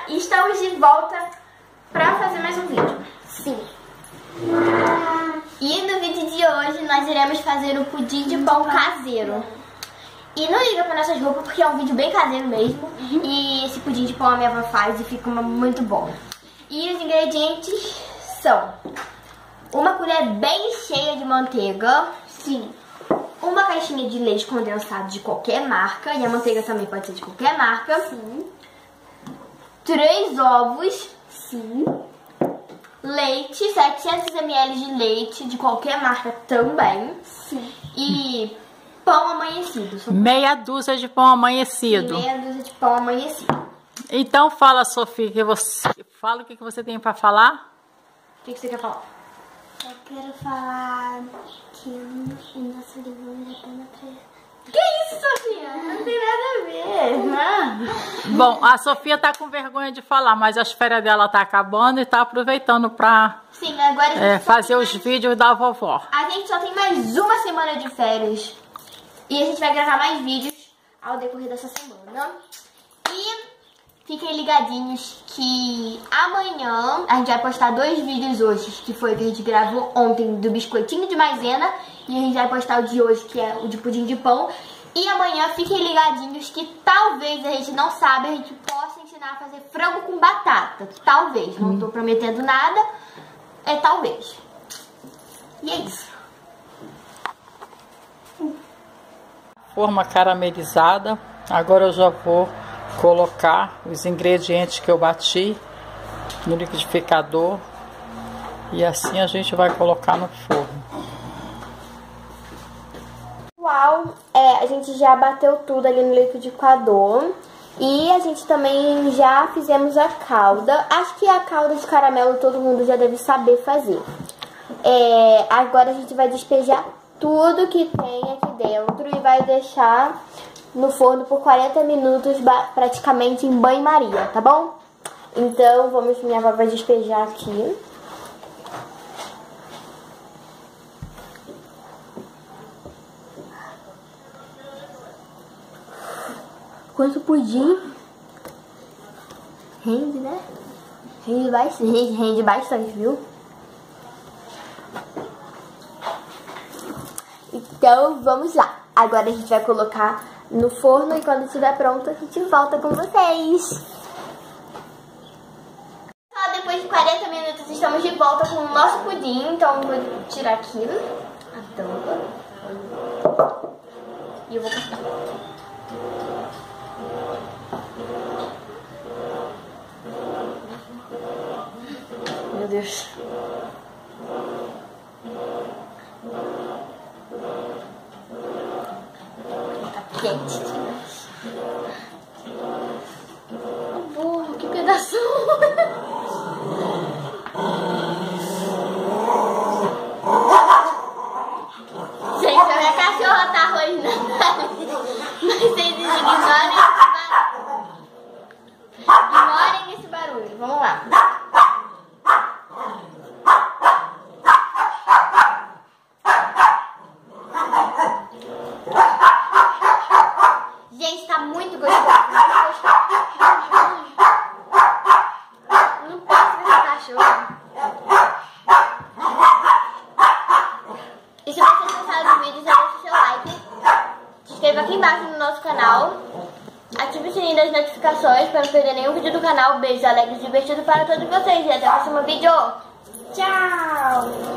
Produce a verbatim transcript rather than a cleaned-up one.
e estamos de volta pra fazer mais um vídeo. Sim. E no vídeo de hoje nós iremos fazer o pudim de pão caseiro. E não liga pra nossas roupas porque é um vídeo bem caseiro mesmo. Uhum. E esse pudim de pão a minha avó faz e fica muito bom. E os ingredientes são uma colher bem cheia de manteiga. Sim. Uma caixinha de leite condensado de qualquer marca. E a manteiga também pode ser de qualquer marca. Sim. Três ovos. Sim. Leite, setecentos mililitros de leite de qualquer marca também. Sim. E pão amanhecido. Meia dúzia de pão amanhecido. E meia dúzia de pão amanhecido. Então fala, Sofia, que você fala o que você tem pra falar. O que, que você quer falar? Eu quero falar que o nosso livro vale a pena pra... Que isso, Sofia? Não tem nada a ver. Não. Bom, a Sofia tá com vergonha de falar, mas as férias dela tá acabando e tá aproveitando pra Sim, agora a gente é, fazer mais... os vídeos da vovó. A gente só tem mais uma semana de férias. E a gente vai gravar mais vídeos ao decorrer dessa semana. E fiquem ligadinhos que amanhã a gente vai postar dois vídeos hoje, que foi o que a gente gravou ontem do biscoitinho de maisena, e a gente vai postar o de hoje, que é o de pudim de pão. E amanhã fiquem ligadinhos que talvez, a gente não sabe, a gente possa ensinar a fazer frango com batata. Talvez, não tô prometendo nada, é talvez. E é isso. Forma caramelizada. Agora eu já vou colocar os ingredientes que eu bati no liquidificador e assim a gente vai colocar no forno. Pessoal, é, a gente já bateu tudo ali no liquidificador e a gente também já fizemos a calda. Acho que a calda de caramelo todo mundo já deve saber fazer. É, agora a gente vai despejar tudo que tem aqui dentro e vai deixar no forno por quarenta minutos, praticamente em banho-maria, tá bom? Então, vamos, minha avó vai despejar aqui. Quanto pudim? Rende, né? Rende bastante, rende, rende bastante, viu? Então, vamos lá. Agora a gente vai colocar no forno e quando estiver pronto a gente volta com vocês. Depois de quarenta minutos estamos de volta com o nosso pudim. Então eu vou tirar aqui a tampa e eu vou cortar. Meu Deus. Quente demais. Burro, que pedaço. Gente, a minha cachorra tá arruinando. Mas vocês ignorem esse barulho. Ignorem esse barulho. Vamos lá. Gente, tá muito gostoso. Não posso ver essa cachorra. E se vocês gostaram do vídeo, já deixa o seu like. Se inscreva aqui embaixo no nosso canal. Ative o sininho das notificações para não perder nenhum vídeo do canal. Beijos alegres e divertidos para todos vocês. E até o próximo vídeo. Tchau!